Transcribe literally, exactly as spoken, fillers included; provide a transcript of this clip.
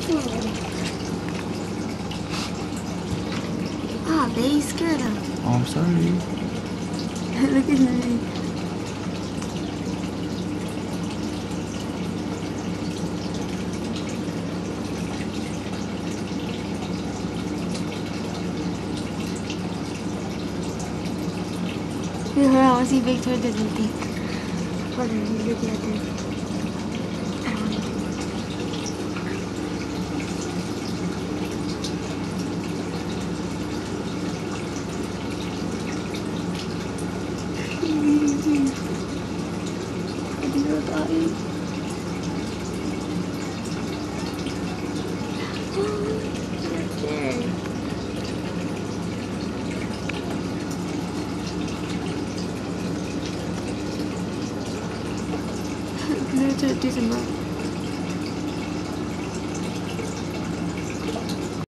Ah, they scared him. Oh, I'm sorry. Look at me. Hold on, I want to see Victor does not think. Hold on, he's looking at this. I'm gonna do some more.